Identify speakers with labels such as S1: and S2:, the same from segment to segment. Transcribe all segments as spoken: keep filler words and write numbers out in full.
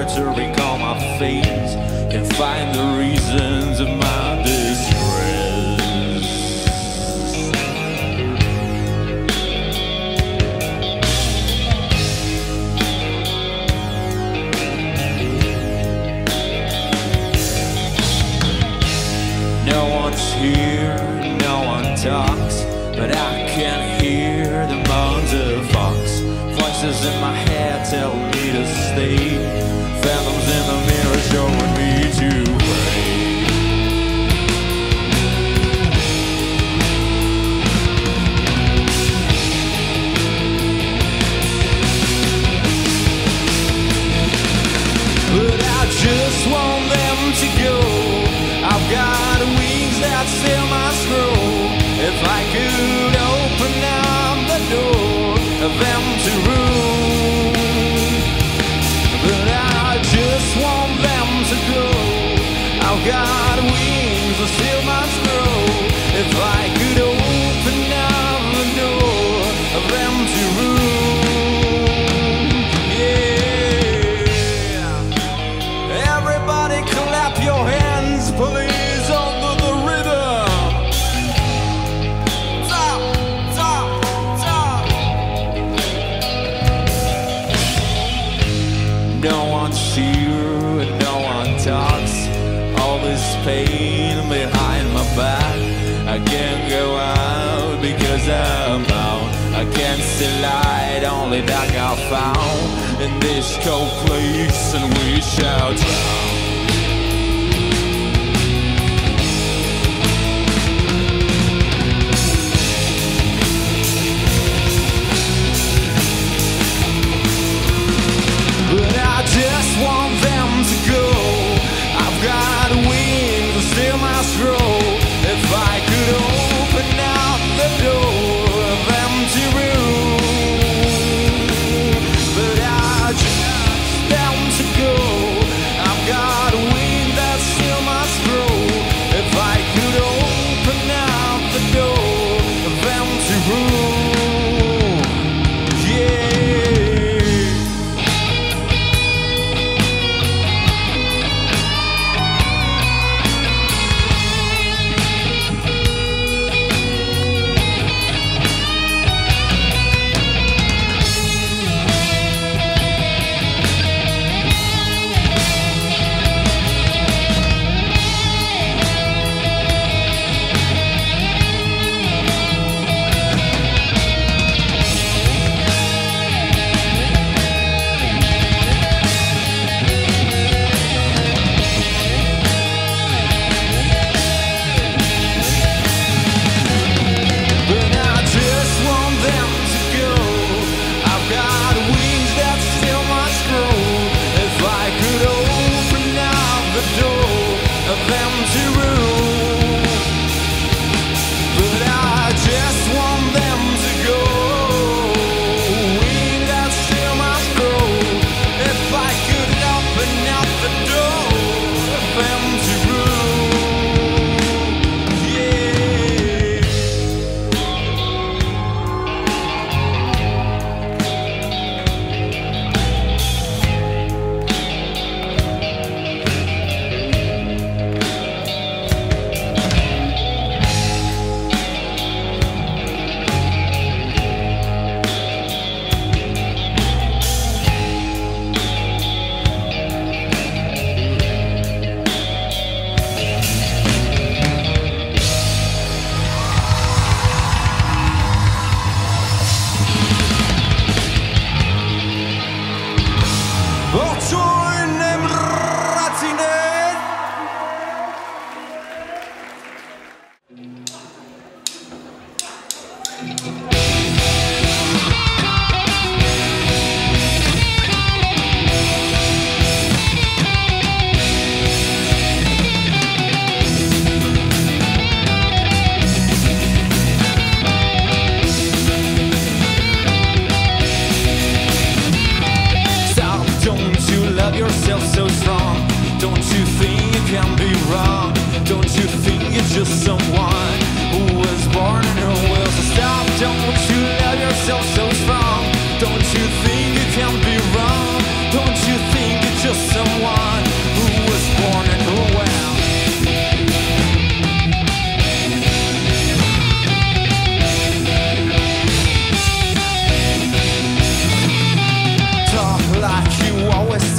S1: to recall my face, can find the reasons of my distress. No one's here, no one talks, but I can hear the moans of fox. Voices in my head tell me to stay. Phantoms in the mirror showing me to pray. But I just want them to go. I've got wings that sail my scroll. If I could open up the door of empty room, but I just want them to go. I've got wings that sail my scroll. If I could open up the door of empty room, yeah. Everybody clap your hands, please, under the rhythm. Top, top, top. No one's here and no one talks. All this pain behind my back. I can't go out because I'm out. I can't see light, only dark I found in this cold place, and we shall drown. But I just want them to go. I've got wings to steal my scroll. If I could open out the door of empty room, but I just want them to go. I've got wings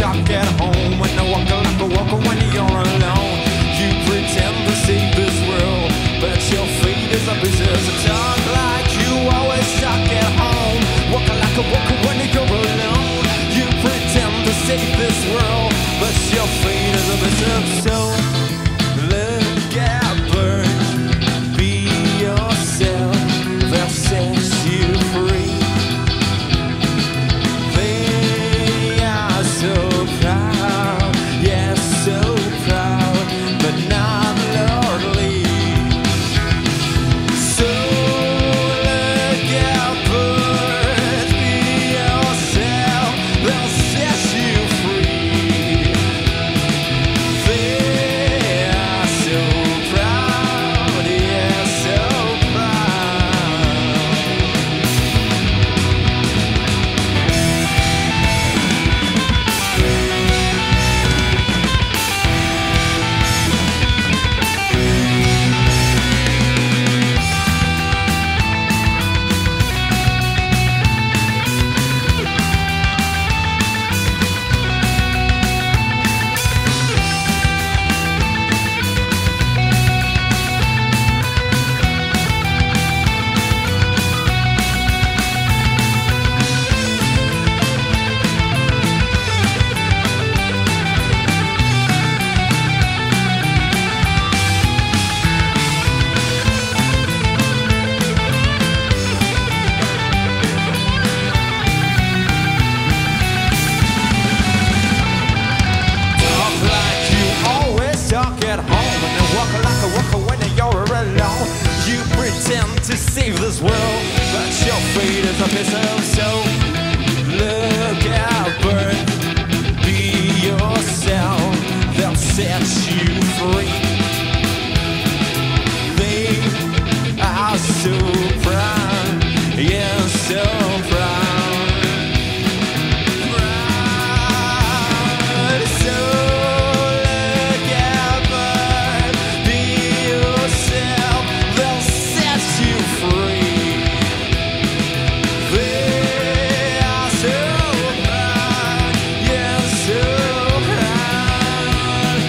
S1: stuck at home, when I walk like a walker when you're alone. You pretend to save this world, but your fate is a business. A talk like you always stuck at home, walking like a walker when you're alone. You pretend to save this world, but your fate is a business. So look at birds, be yourself, they'll set you free. They are so proud, yes, so proud, but not lordly. So look at birds, be yourself, they'll set you free. They are so proud, yes, so proud. Talk like you always talk at home, and then walk like a walker when you're alone. You pretend to save this world, but your fate is a missile. So look out, bird, be yourself, they'll set you free. They are so proud, yeah, so proud. Proud. So look out, bird, be yourself, they'll set you free. They are so proud, yeah, so proud.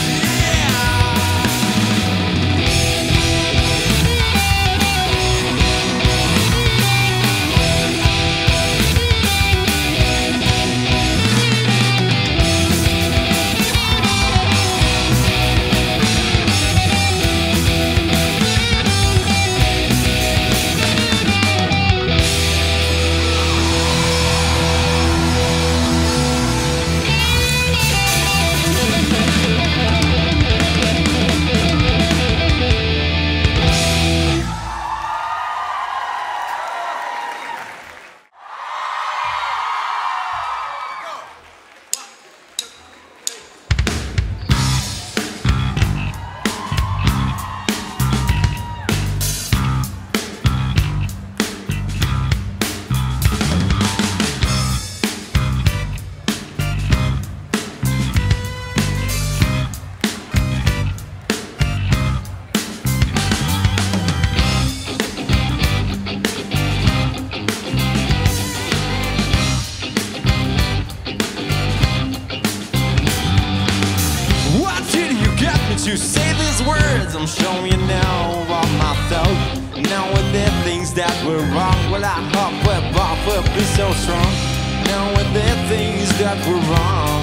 S1: What did you get me to say these words? I'm showing you now about my thought. Now with the things that were wrong, well I hope we're both will be so strong. Now with the things that were wrong,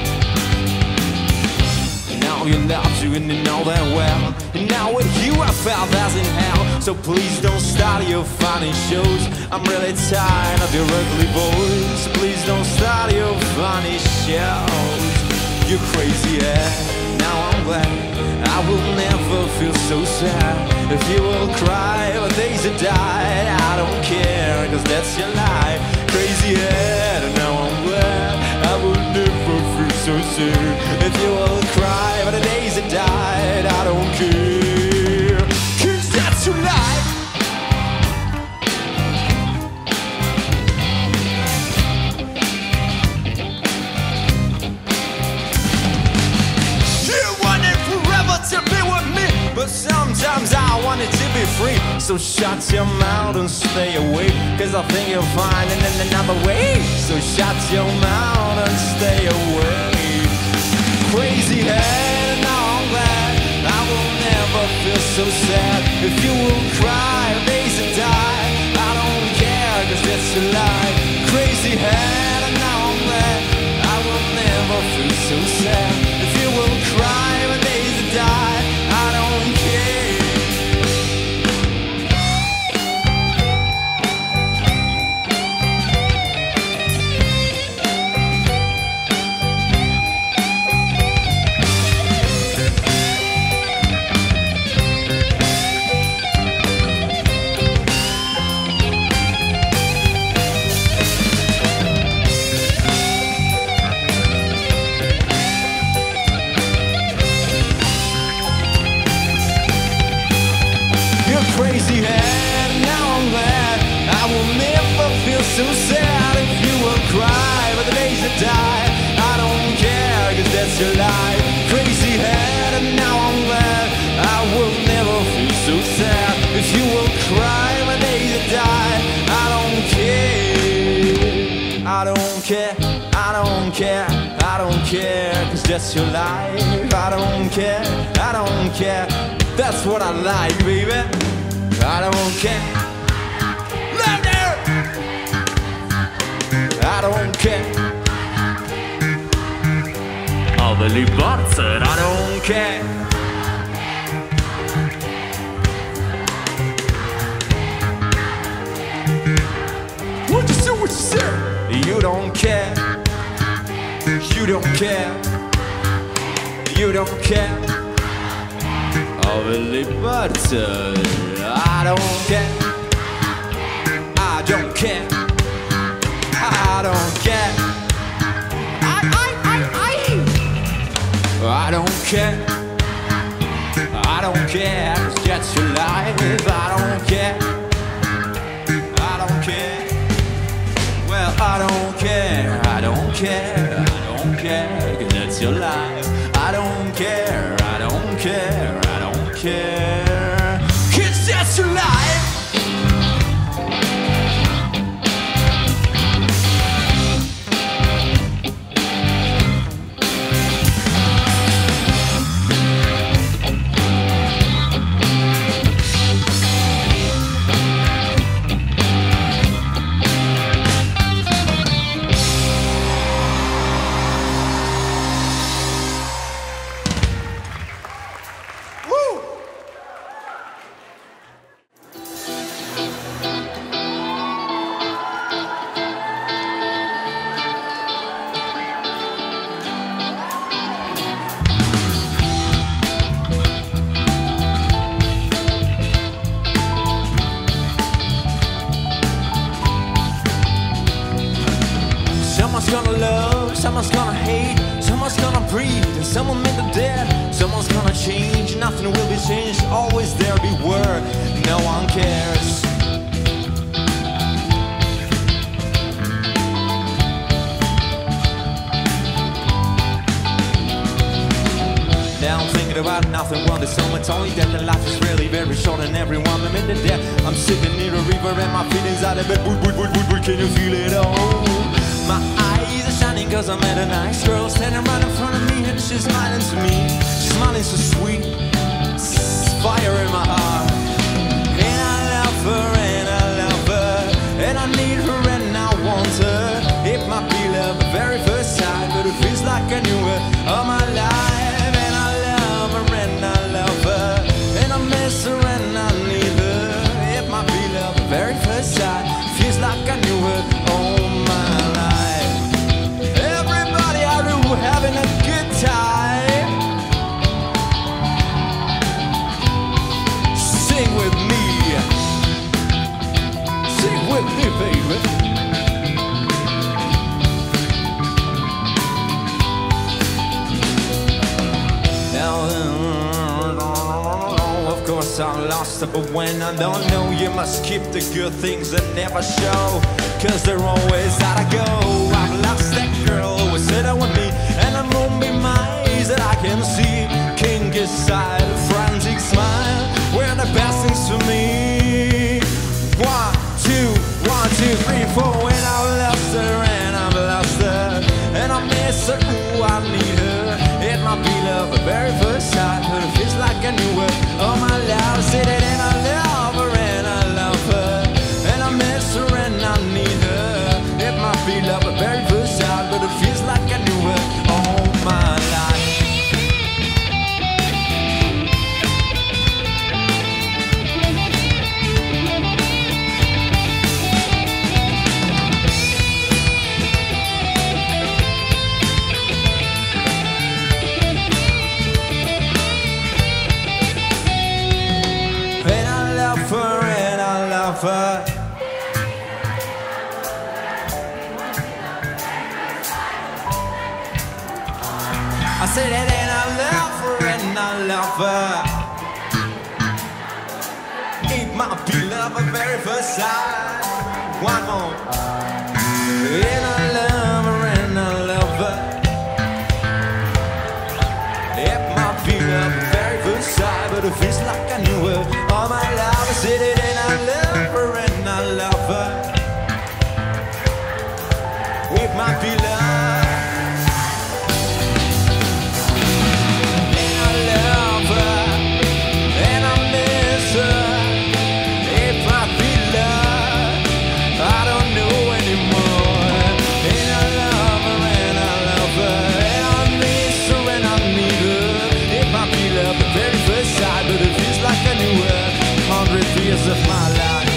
S1: now you love you and you know that well. And now with you I felt as in hell. So please don't start your funny shows. I'm really tired of your ugly voice. Please don't start your funny shows. You're crazy, yeah. Now I'm glad I will never feel so sad. If you will cry for days that died, I don't care, cause that's your life. Crazy, yeah. Now I'm glad I will never feel so sad. If you will cry for the days that died, I don't care, cause that's your life. But sometimes I want it to be free. So shut your mouth and stay away, cause I think you'll find it in another way. So shut your mouth and stay away. so sad. If you will cry, days that die, I don't care, cause that's a lie. Crazy head, and now I'm glad I will never feel so sad. If you will cry, days that die, I don't care. Crazy head, now I'm glad I will never feel so sad. If you will cry with the days that die, I don't care, cause that's your life. Crazy head, and now I'm glad I will never feel so sad. If you will cry with the days that die, I don't care. I don't care, I don't care, I don't care, cause that's your life. I don't care, I don't care, that's what I like, baby. I don't care. Louder! I don't care. Overly bothered, I don't care. What you say, what you say? You don't care. You don't care. You don't care. Overly bothered, I don't care. I don't care. I don't care. I, I, I, I. I don't care. I don't care. It's just your life. I don't care. I don't care. Well, I don't care. I don't care. I don't care. Cause that's your life. I don't care. I don't care. I don't care. Cause that's your life. Someone's gonna love, someone's gonna hate, someone's gonna breathe, and someone made the dead. Someone's gonna change, nothing will be changed. Always there beware, no one cares. Now I'm thinking about nothing, well, there's so much only that the life is really very short and everyone I'm in the death. I'm sitting near a river and my feelings out of bed. Boot, boot, boot, boot, boot, can you feel it? Oh, my eyes are shining cause I met a nice girl standing right in front of me and she's smiling to me. She's smiling so sweet, fire in my heart. And I love her and I love her, and I need her and I want her. It might be love at very first sight, but it feels like I knew her all my life. Very first sight, feels like I knew her all my life. Everybody I knew having a good time. Sing with me, sing with me, baby. Now of course I'm lost, but when I don't know, you must keep the good things that never show, cause they're always out of go. I've lost that girl who was sitting with me, and I'm moving my eyes that I can see. Kinky side, frantic smile, where the best things for me. One, two, one, two, three, four. When I've lost her and I've lost her, and I miss her, ooh, I need her. It might be love at very first sight, but it feels like I knew her all my life. I said it and I love her and I love her. It might be love at very first sight. One more. And I love her and I love her. It might be love at very first sight, but it feels like I knew her all my life. I said it and I love her and I love her. It might be love. Of my life.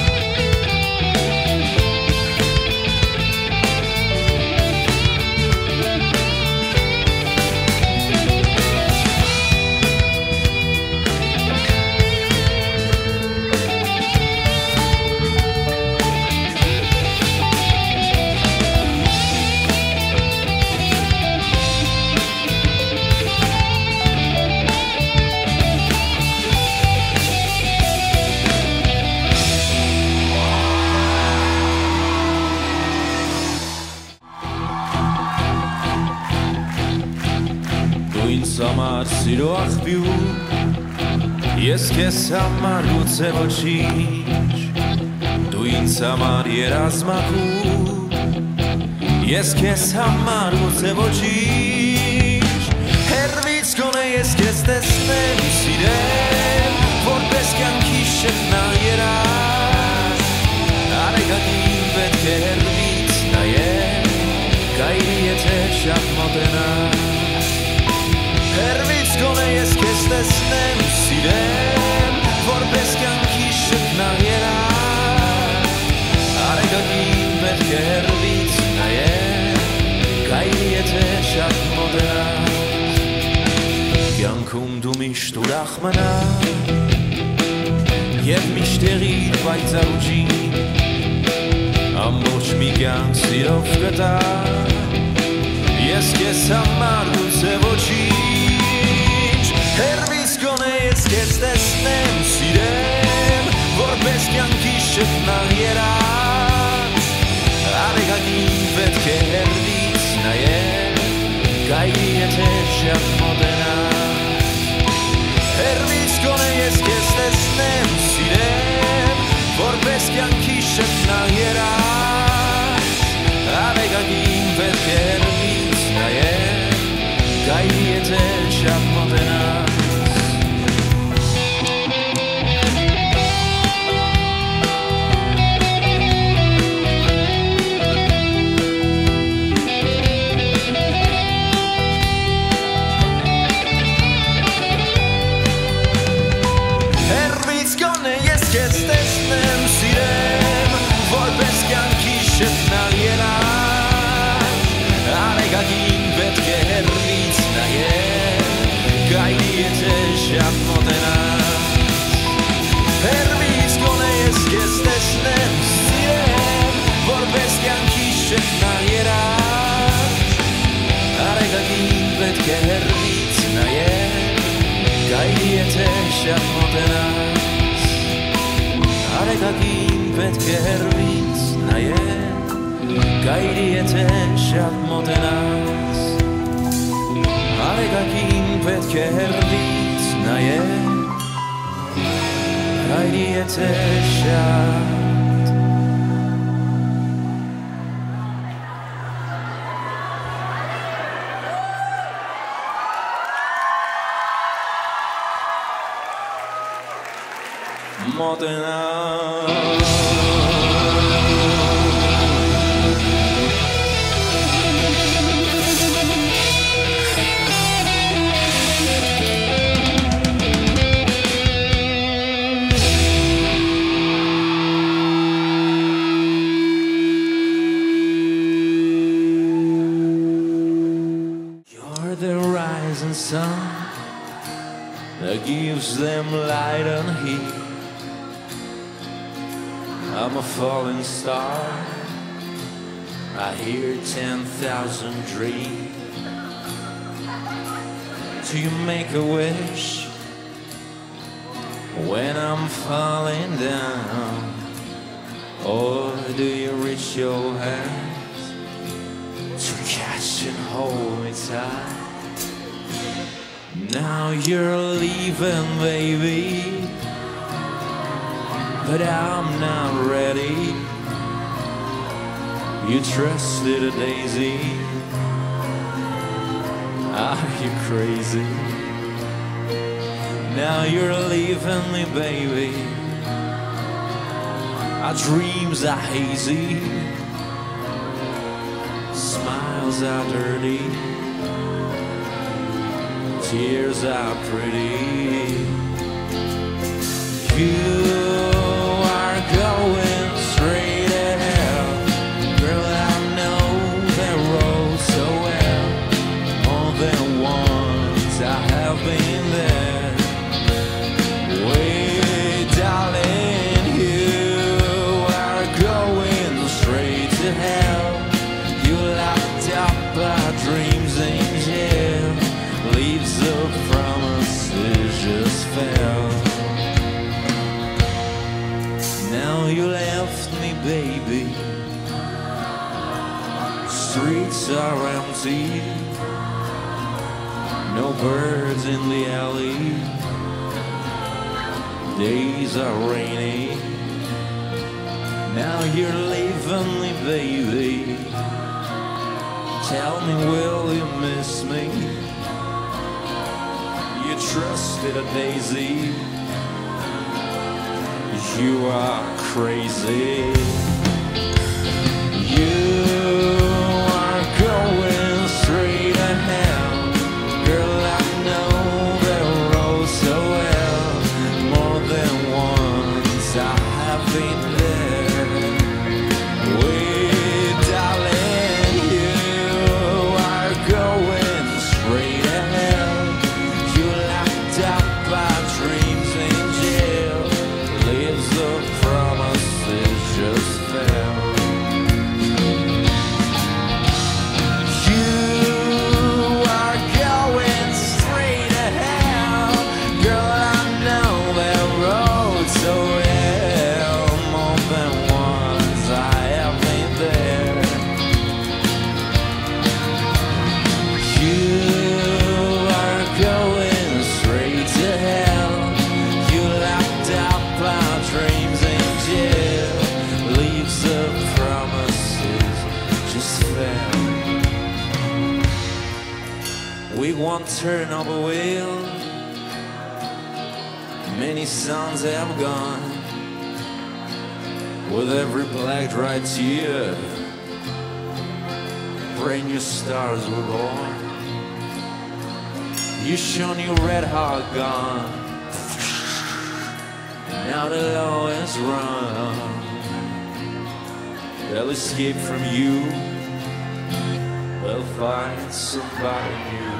S1: Samar siroach biu Yes que samar luce vočić Tu in samar je razmaku Yes que samar luce vočić Hervitskone yes que stesnem sidem Vortes kankishet na jeras Arega givet ke hervits na je Kairiete šak modena Hervitskone jest que snem sidem Vorbeskan kishet na jera Arega givet ke hervits na je Kairiete šak modena Jankum du mish tu rachmana Jev mishterit vajza uči Amboč mi gang sirov gata Jest que samar dulce vočić Hervitskone jest que stesnem sidem Vorbeskan kishet na jeras Arega givet ke hervits na je Kairiete šak modena Hervitskone jest que stesnem sidem Vorbeskan kishet na jeras Arega givet ke hervits na je Kairiete šak modena Hervitskone jest que stesnem sidem Vorbeskan kishet na jeras Arega givet ke hervits na je Kairiete šak modena Hervitskone jest que stesnem sidem Vorbeskan kishet na jeras Arega givet ke hervits na je Kairiete šak modena Arega givet ke hervits na je Kairiete šak modena Arega givet ke hervits na je Kairiete šak modena You're the rising sun that gives them light and heat. I'm a falling star, I hear ten thousand dreams. Do you make a wish when I'm falling down? Or do you reach your hands to catch and hold me tight? Now you're leaving, baby, but I'm not ready. You trusted a daisy. Are you crazy? Now you're leaving me, baby. Our dreams are hazy, smiles are dirty, tears are pretty. You are going straight to hell. Girl, I know that road so well. More than once I have been there. Wait, darling, you are going straight to hell. You locked up our dreams in jail. Leaves of promises just fell. Now you left me, baby. Streets are empty, no birds in the alley. Days are rainy. Now you're leaving me, baby. Tell me, will you miss me? You trusted a daisy. You are crazy. You are going straight to hell. Girl, I know that road so well. More than once I have been there. Wait, darling, you are going straight to hell. You locked up our dreams in jail. Leaves of promises just fell. You are going straight to hell. Girl, I know that road so well. More than once I have been there. You are going straight to hell. You locked up our dreams in jail. Leaves of promises just fell. We won't turn up a wheel. Many suns have gone. With every black dry tear, brand new stars were born. You shone your red heart gone. Now the law is run. They'll escape from you. They'll find somebody new.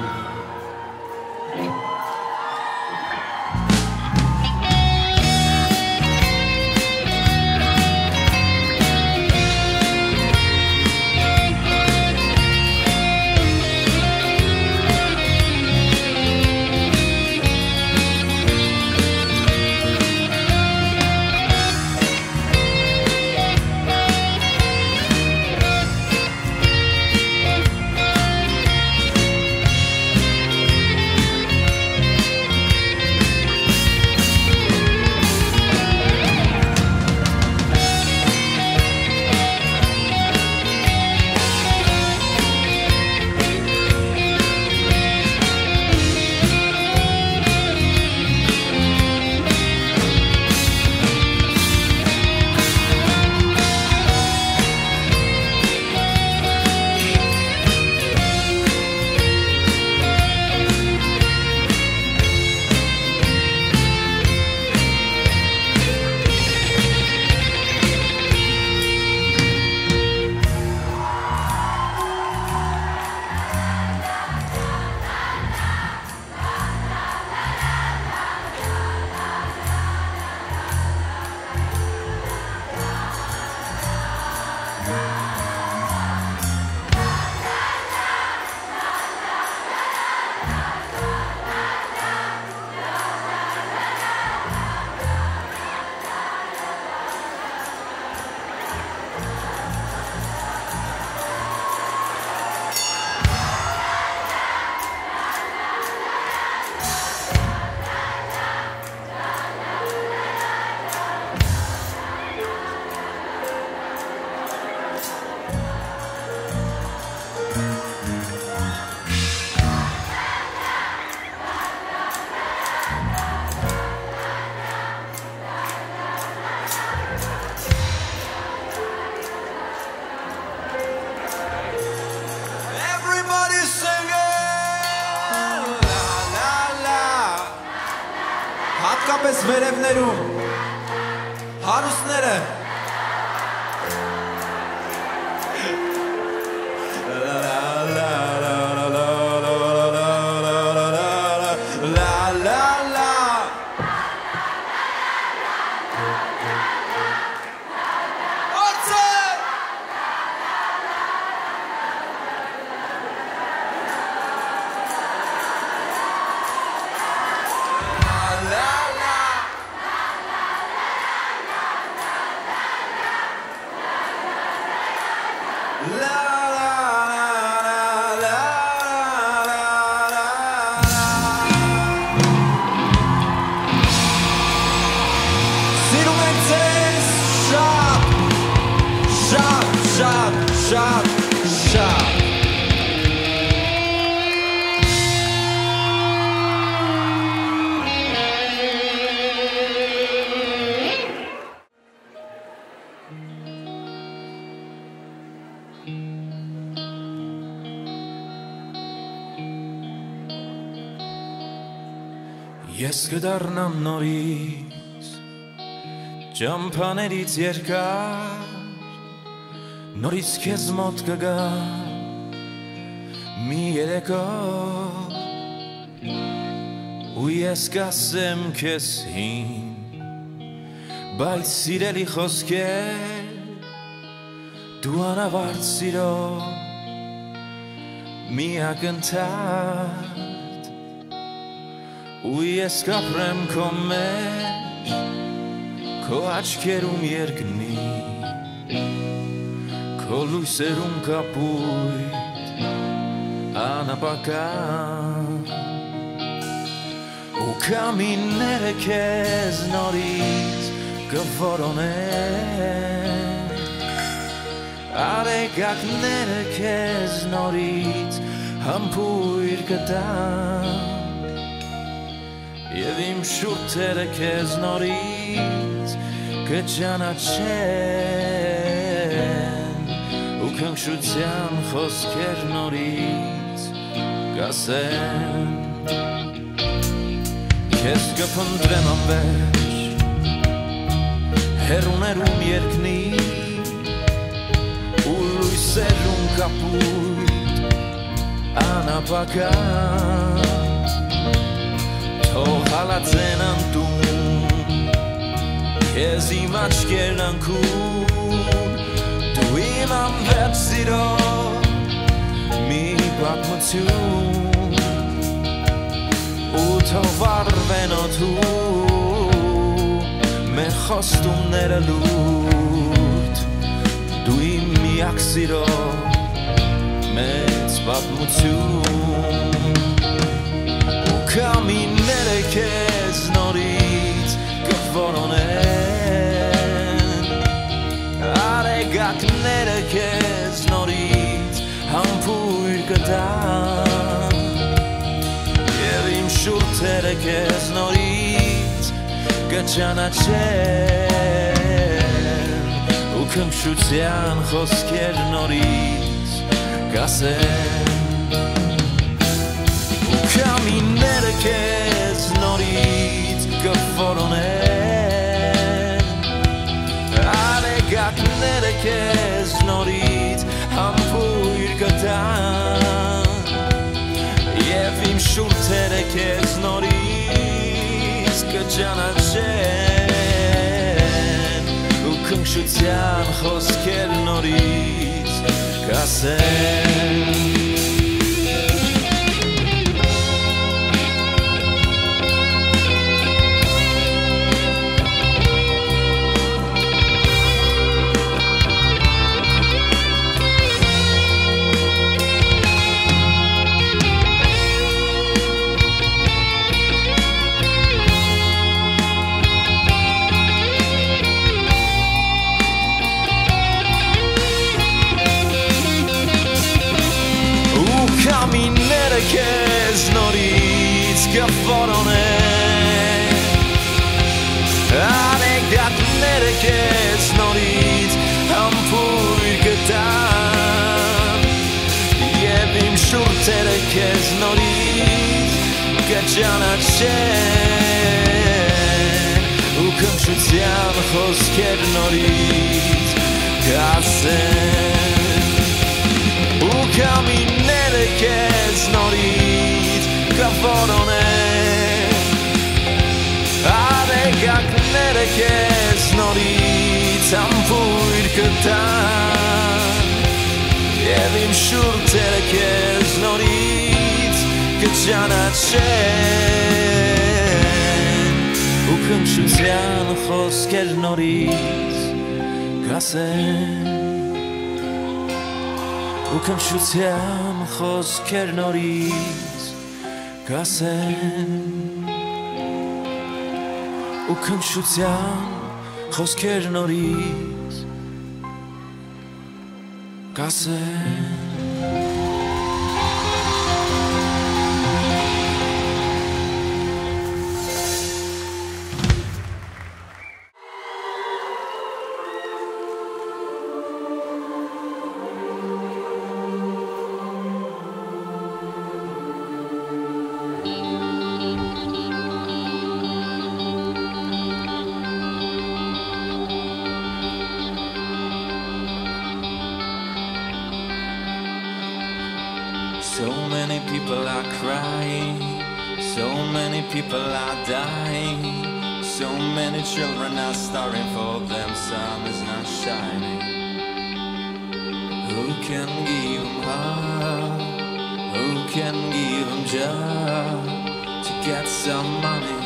S1: Իսկապես վերևներում հարուստները Shot, shot. Ես կդառնամ նորից ճամփաներից երկար Նորից քեզ մոտ կգա մի երեկո ու ես կասեմ քեզ հին բայց սիրելի խոսքեր դու անավարտ սիրո մի ակնթարթ ու ես կապրեմ քո մեջ քո աչքերում երկնի Քո լույսերում կապույտ անապական ու կամիները քեզ նորից կվորոնեն արեգակները քեզ նորից համբույր կտան Եվ իմ շուրթերը քեզ նորից կճանաչեն ու քնքշության խոսքեր նորից կասեն Քեզ կփնտրեմ անվերջ հեռուներում երկնի ու լույսերում կապույտ անապական Թող հալածեն անտուն Քեզ իմ աչքերն անքուն Դու իմ անվերջ սիրո մի պատմություն Ու թող վառվեն օդում մեր խոստումները լուրջ Դու իմ միակ սիրո մեծ պատմություն Կամիները քեզ նորից կվորոնեն Արեգակները քեզ նորից համբույր կտան Եվ իմ շուրթերը քեզ նորից կճանաչեն Ու քնքշության խոսքեր նորից կասեն Կամիները քեզ նորից կվորոնեն Արեգակները քեզ նորից համբույր կտան Եվ իմ շուրթերը քեզ նորից կճանաչեն Ու քնքշության խոսքեր նորից կասեն Կամիները քեզ նորից կվորոնեն Անեգակները քեզ նորից համբույր կտան Եվ իմ շուրթերը քեզ նորից կճանաչեն Ukončuciam chosker norit Gasen Ukami nerekez norit Kaforone Adekak nerekez norit Ampuir ketan Evim shur terekez norit Kecanachen Ukončuciam chosker norit Gasen Ukončuciam chosker norit Gasen Ukončuciam chosker norit Gasen So many people are crying, so many people are dying, so many children are starving for them, sun is not shining. Who can give them hope? Who can give them job to get some money?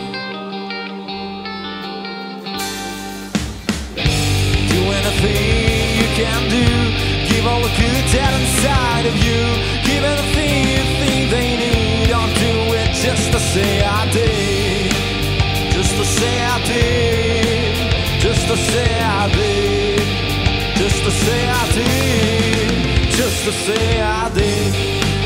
S1: Do anything you can do, give all the good that inside of you. Give anything you think they need, don't do it just to say I did. Just to say I did. Just to say I did. Just to say I did. Just to say I did.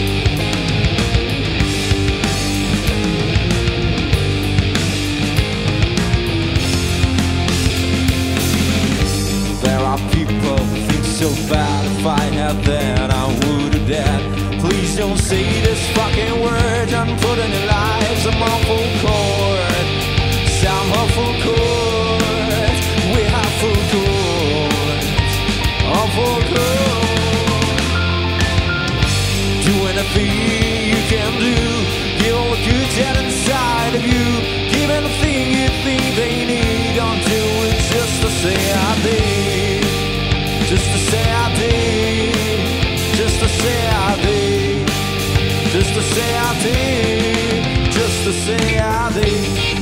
S1: There are people who think so bad. If I had that, I would have died. Please don't say this fucking word. I'm putting your lives some awful chord. Some awful chord. We have full chord. Awful chord. Do anything you can do. Give all the good that inside of you. Give anything you think they need. Don't do it just to say I did. Just to say I did. Just to say I did. Just to say I did. Just to say I did.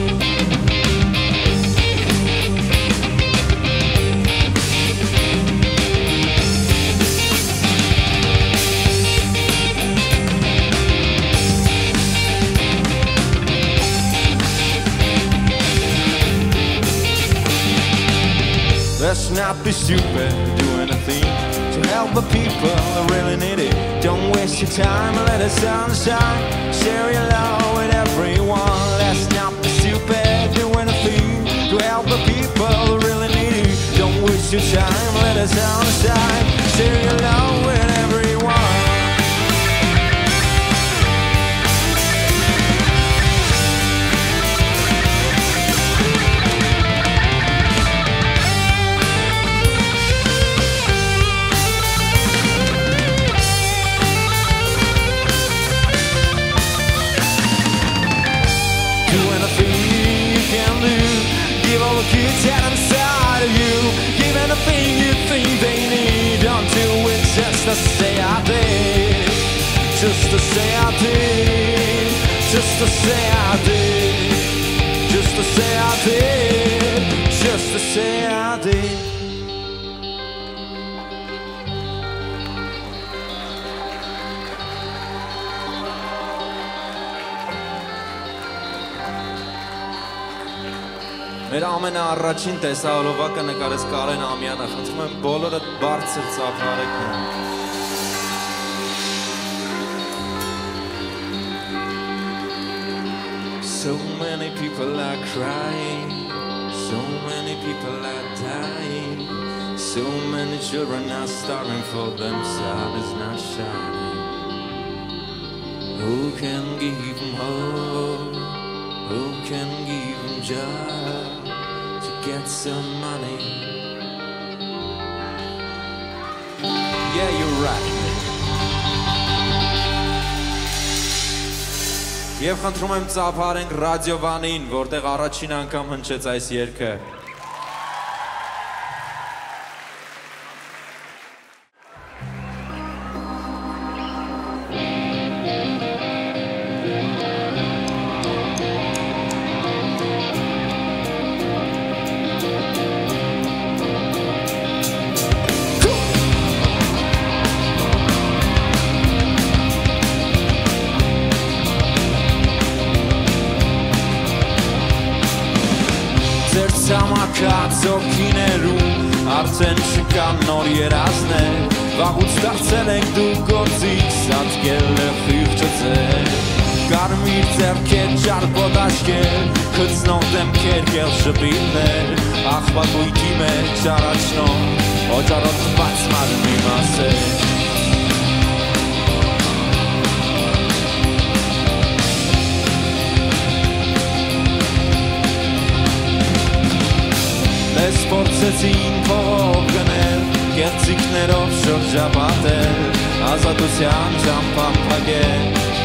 S1: Let's not be stupid, do anything to help the people that really need it. Don't waste your time, let the sun shine. Share your love with everyone. Let's not be stupid, do anything to help the people that really need it. Don't waste your time, let the sun shine. Share your love with everyone. Give all the kids that inside of you. Give anything you think they need. Don't do it just to say I did. Just to say I did. Just to say I did. Just to say I did. Just to say I did. Մեր ամենաառաջին տեսահոլովակը նկարեց Կարեն Ամյանը, խնդրում եմ բոլորդ բարձր ծափարեք նրան։ So many people are crying, so many people are dying, so many children are starving for them, sun is not shining. Who can give them hope? Who can give them joy get some money. Yeah, you're right. Եվ խնդրում եմ ծափարենք ռադիովանին, որտեղ առաջին անգամ հնչեց այս երգը։ Ծոքիներում արդեն չկան նոր երազներ վաղուց դարձել ենք դու գործից սատկել է խիղճը ձեր կարմիր ձեռքեր ճարպոտ աշկեր խցնող դեմքեր գել շպիլներ աղբակույքի մեջ առաջնող օջարոտ բաց մարմի մասեր Ես փորձեցին փող գնել, կեղծիքներով շրջապատել, ազատության ճամփան փակել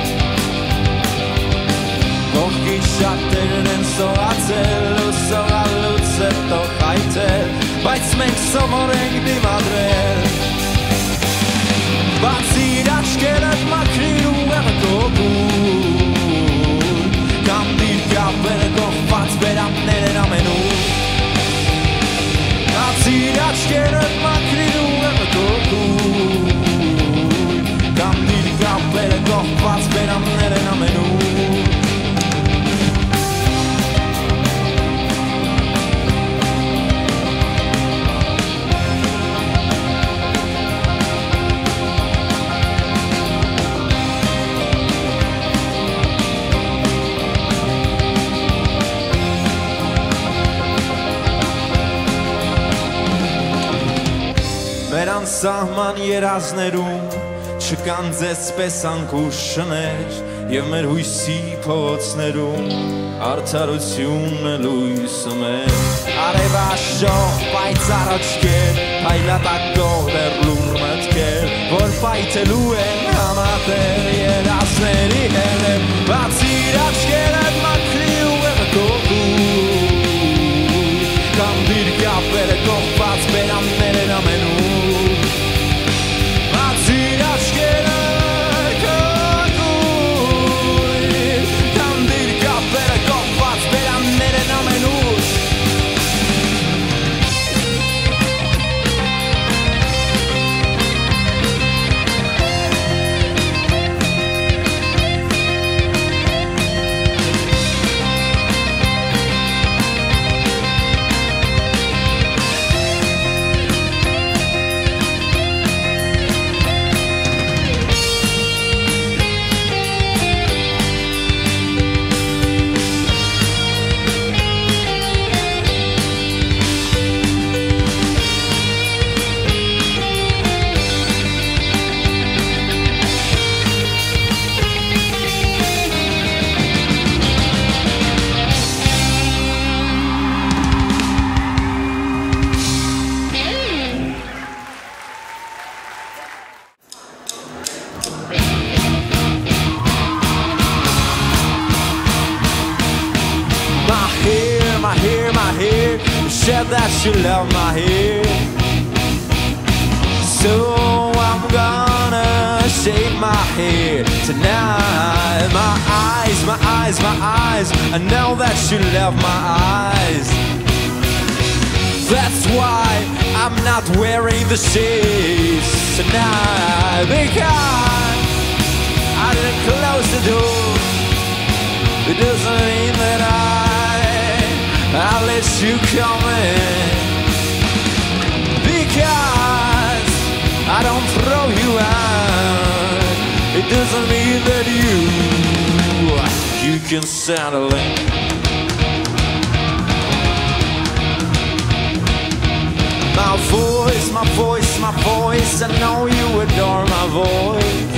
S1: Կողքի շատերն են սողացել ու սողալուց հետո խայթել Բայց մենք սովորենք դիմադրել Բացիր աչքերդ մաքրիր ու եղը կողուր Կամ դիր կապերը կողված բերաններ են ամենուր Բացիր աչքերդ մաքրիր ու եղը կողուր Կամ դիր կապերը կողված բերաններ են ամենուր Մեր անսահման երազներում չկան ձեզ պես անկուշ շներ և մեր հույսի փողոցներում արդարությունը լույսը մեր Արև աշող պայծառ աչքեր փայլատակող դեռ լուռ մտքեր որ պայթելու են համատեղ երազների հետ բացիր աչքերդ մաքրի ու եղը կողուր կամ դիր կապերը կողված բերաններ են ամենում Said that you love my hair So I'm gonna shave my hair tonight My eyes, my eyes, my eyes I know that you love my eyes That's why I'm not wearing the shades tonight Because I didn't close the door It doesn't mean that I I'll let you come in Because I don't throw you out It doesn't mean that you You can settle it My voice, my voice, my voice I know you adore my voice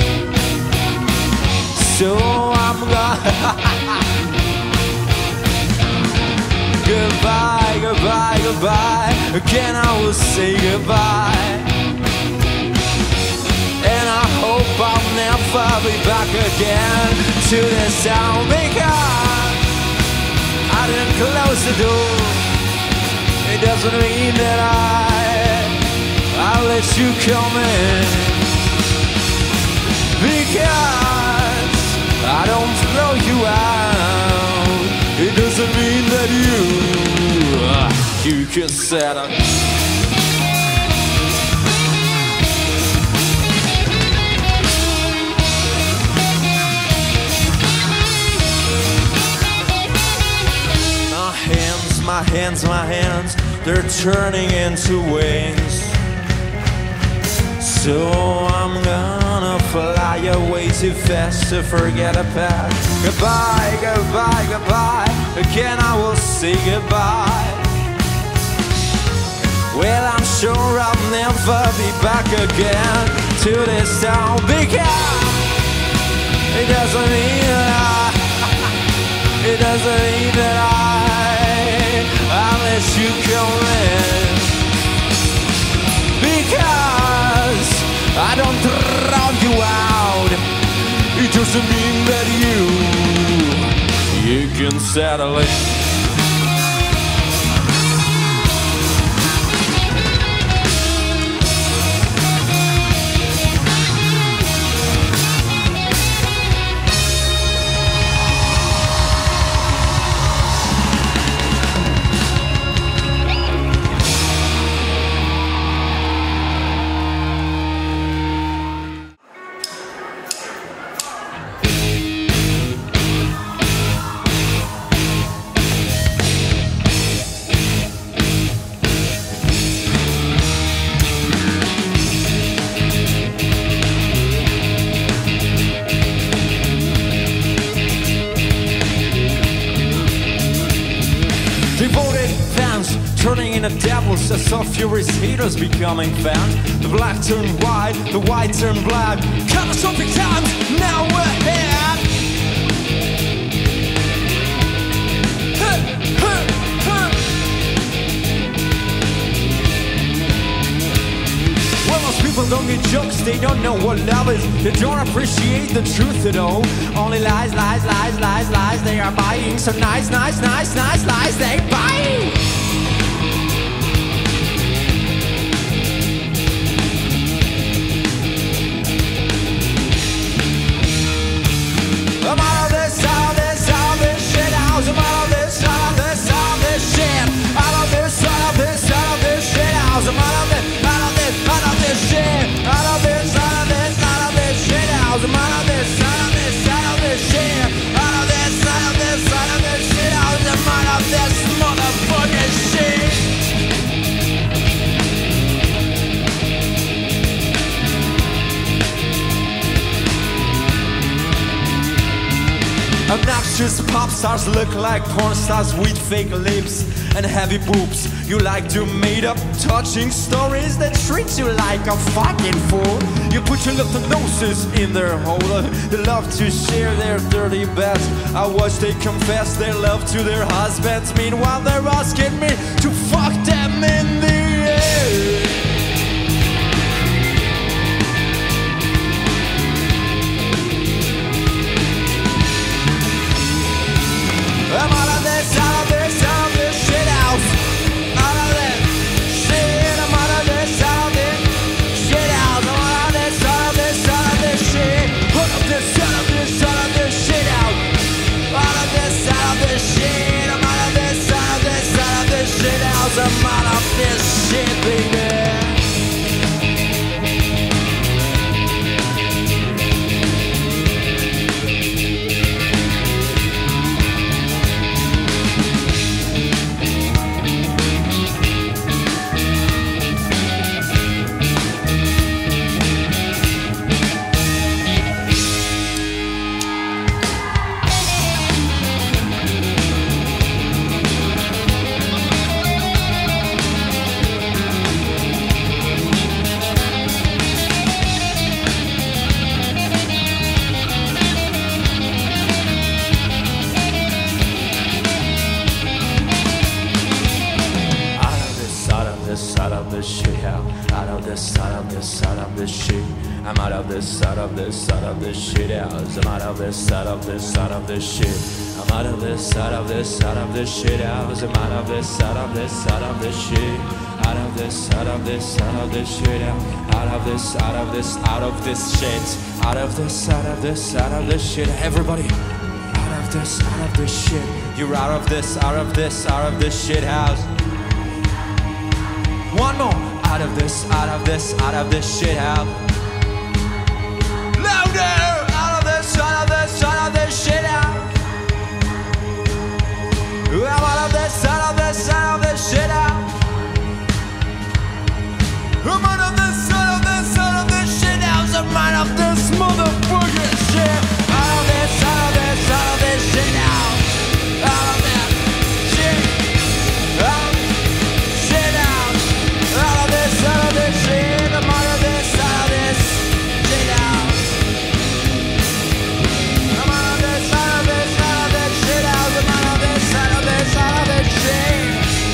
S1: So I'm gonna goodbye, goodbye, goodbye. Again I will say goodbye. And I hope I'll never be back again to this town, because I didn't close the door. It doesn't mean that I I'll let you come in, because I don't throw you out. It doesn't mean that you You can settle. My hands, my hands, my hands, they're turning into wings. So I'm gonna fly away too fast to forget a past. Goodbye, goodbye, goodbye. Again I will say goodbye. Well, I'm sure I'll never be back again to this town, because it doesn't mean that I It doesn't mean that I I'll let you come in, because I don't drown you out. It doesn't mean that you You can settle it.
S2: Devoted fans turning into devils, as of furious haters becoming fans. The black turn white, the white turn black. Catastrophic times now ahead. Huh, huh, huh. Well, most people don't get jokes, they don't know what love is. They don't appreciate the truth at all. Only lies, lies, lies, lies, lies they are buying. So nice, nice, nice, nice lies they buying. I'm out of this, out of this, out of this shit house. I'm out of this, out of this, out of this shit. Out of this, out of this, out of this shit house. I'm out of this, out of this, out of this shit. Out of this, out of this, out of this shit house. I'm out of this, out of this, out of this shit. Out of this, out of this, out of this shit house. I'm out of this motherfucking shit. Obnoxious pop stars look like porn stars with fake lips and heavy boobs. You like to made up touching stories that treat you like a fucking fool. You put your little noses in their hole. They love to share their dirty best. I watch they confess their love to their husbands. Meanwhile they're asking me to fuck them in the air. I'm out of this, out of this, out of this shit house. Out of this shit, I'm out of this, out of this shit house. I'm out of this, out of this, out of this shit. Out of this, out of this, out of this shit out. Out of this, out of this shit. I'm out of this, out of this, out of this shit house. I'm out I'm out of this, out of this, out of this shit house. I'm out of this, out of this, out of this shit. I'm out of this, out of this, out of this shit house. I'm out of this, out of this, out of this shit. Out of this, out of this, out of this shit out. Out of this, out of this, out of this shit. Out of this, out of this, out of this shit. Everybody, out of this, out of this shit. You're out of this, out of this, out of this shit house. One more. Out of this, out of this, out of this shit house. Louder! Out of this, out of this, out of this shit house. I'm out of this, out of this, out of this shit house. I'm out of this, out of this, out of this shit house. I'm out of this motherfucking shit. Out of this, out of this, out of this shit house. Out of that shit. Out of shit house. Out of this, out of this shit. I'm out of this, out of this shit house. I'm out of this, out of this, out of this shit house. I'm out of this, out of this, out of this shit.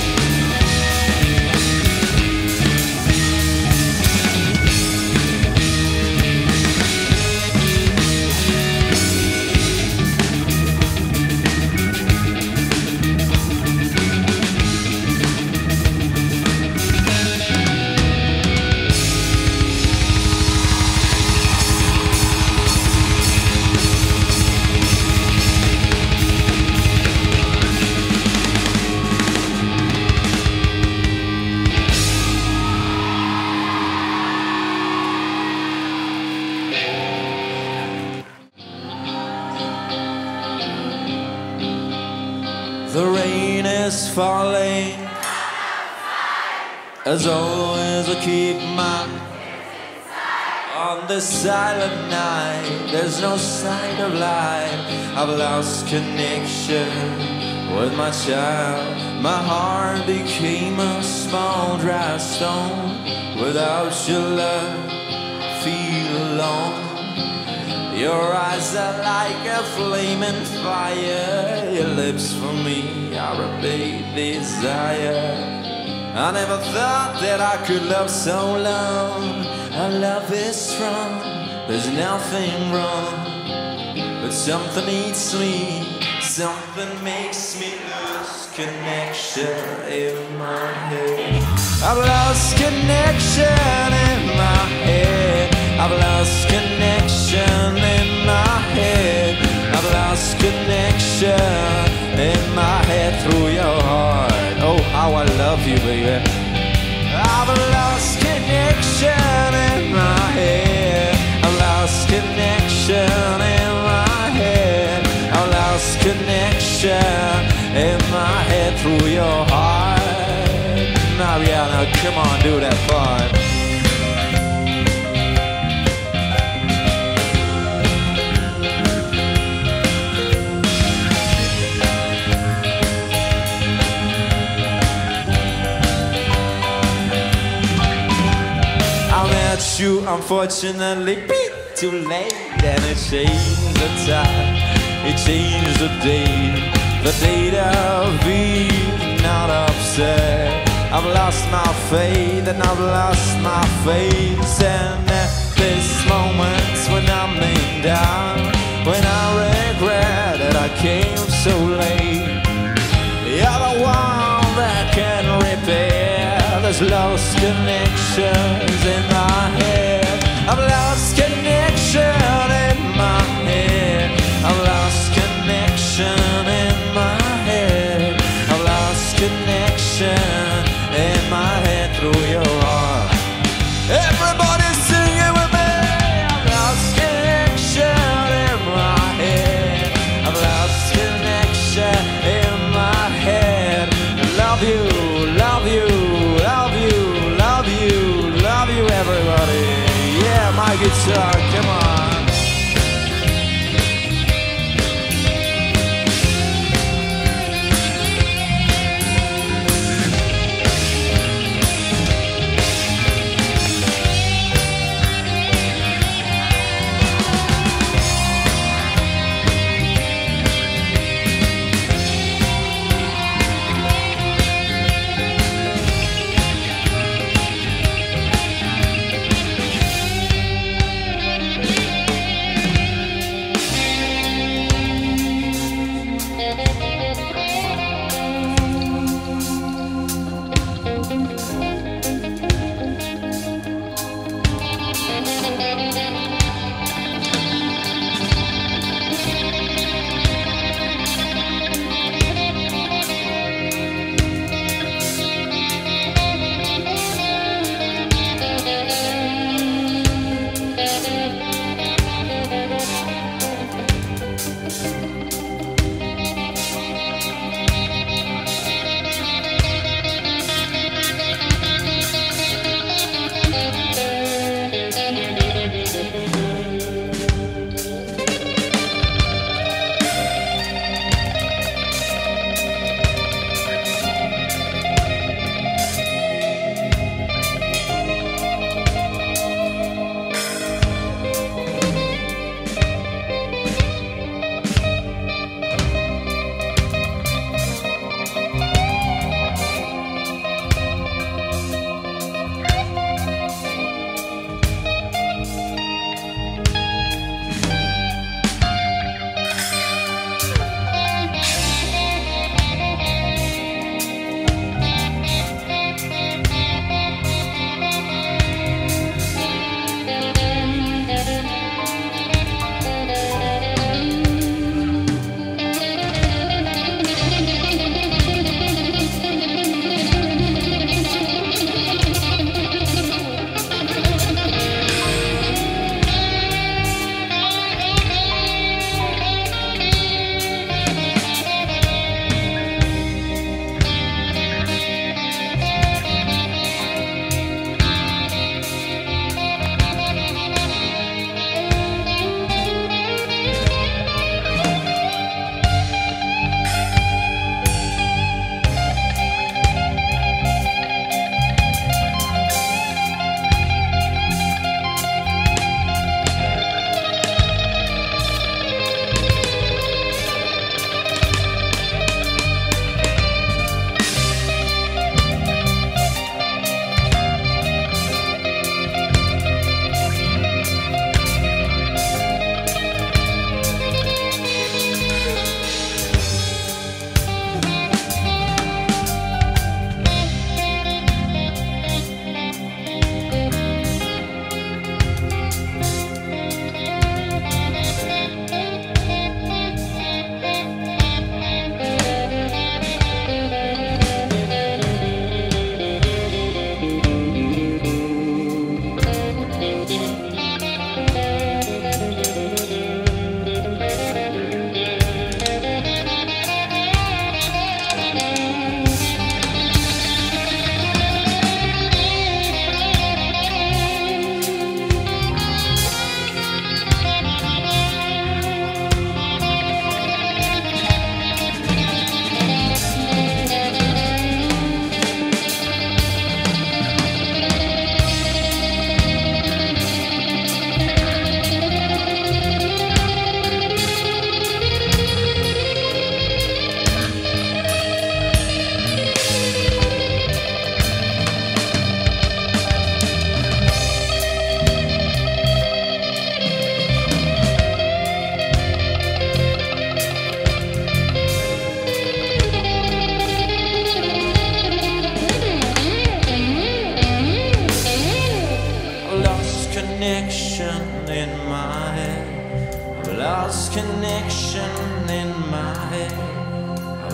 S2: The rain is falling. As always I keep my on this silent night. There's no sign of life. I've lost connection with my child. My heart became a small dry stone. Without your love, feel alone. Your eyes are like a flaming fire. Your lips for me are a big desire. I never thought that I could love so long. Our love is strong, there's nothing wrong. But something eats me, something makes me lose connection in my head. I've lost connection in my head. I've lost connection in my head. I've lost connection in my head through your heart. Oh, how I love you, baby. I've lost connection in my head. I've lost connection in my head. I've lost connection in my head through your heart. Now, yeah, now come on, do that part. You unfortunately beat too late, and it changed the time, it changed the date, the date of being not upset. I've lost my faith and I've lost my face, and at this moment when I'm laying down, when I regret that I came so late, you're the one that can repair. There's lost connections in my head. I've lost connection in my head. I've lost connection in my head. I've lost connection in my head through your heart. Everybody sing it with me. I've lost connection in my head. I've lost connection in my head. I love you, love you. Everybody, yeah, my guitar, come on.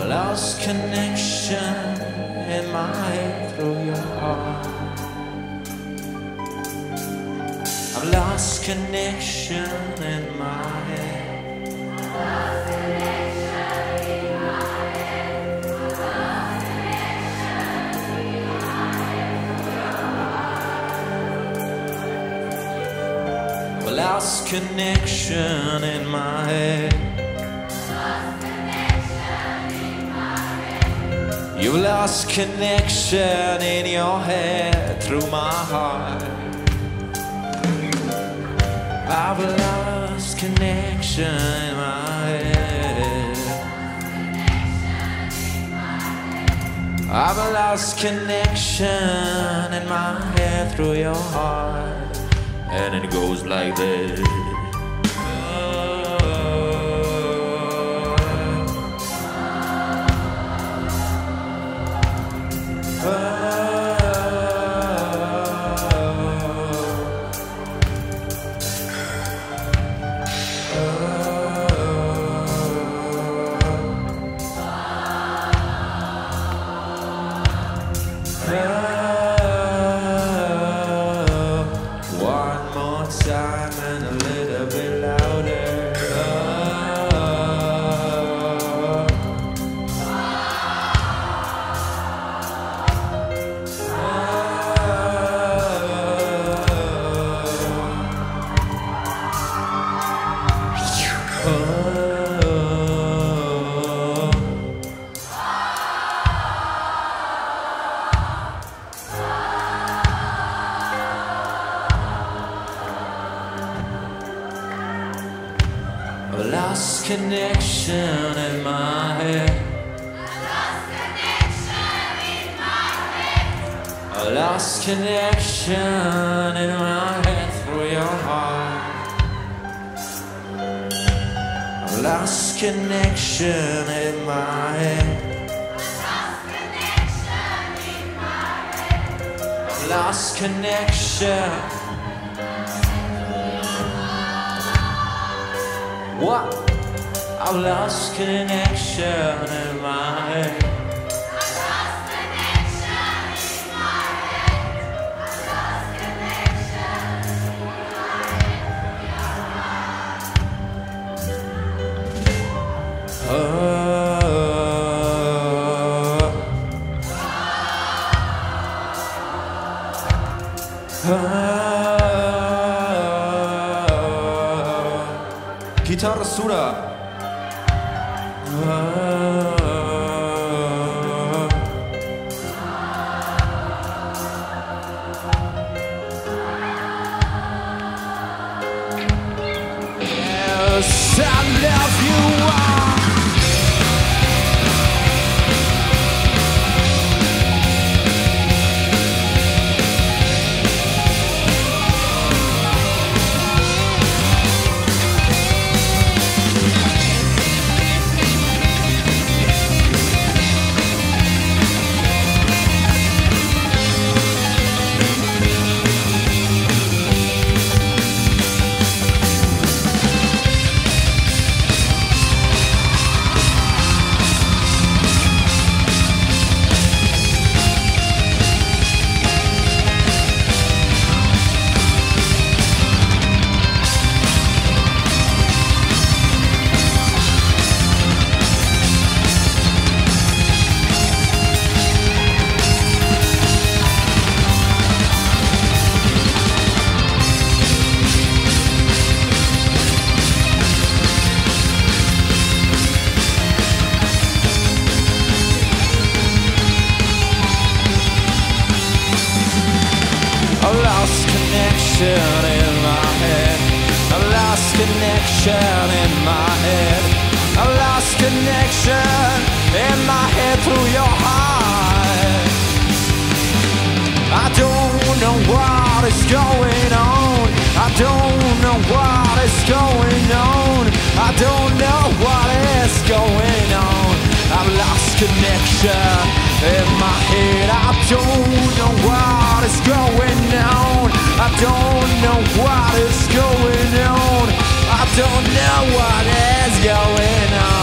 S2: lost connection in my head through your heart. I've lost connection in my head. I've lost connection in my head. You lost connection in your head through my heart. I've lost connection in my head. I've lost connection in my head through your heart. And it goes like this. One more time and a little bit louder. I lost connection in my head. I lost connection in my head through your heart. I lost connection in my head. I lost connection. What? I've lost connection in my head.
S3: I've lost connection in my head. I've lost connection in my head.
S2: Oh. Oh. Gitarra suda. Yes, I love you all. I lost connection in my head. I lost connection in my head. I lost connection in my head through your heart. I don't know what is going on. I don't know what is going on. I don't know what is going on. I've lost connection in my head. I don't know what is going on. I don't know what is going on. I don't know what is going on.